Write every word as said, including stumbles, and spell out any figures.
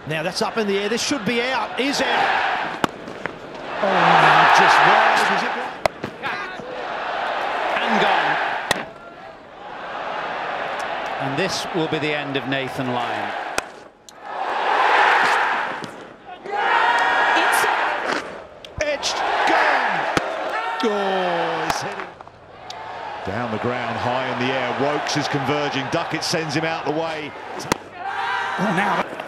Now that's up in the air. This should be out. Is out. Oh, no, just wide. Is it right? And gone. And this will be the end of Nathan Lyon. Edged, gone. Oh, he's hitting. Down the ground, high in the air. Wokes is converging. Duckett sends him out the way. Oh, now.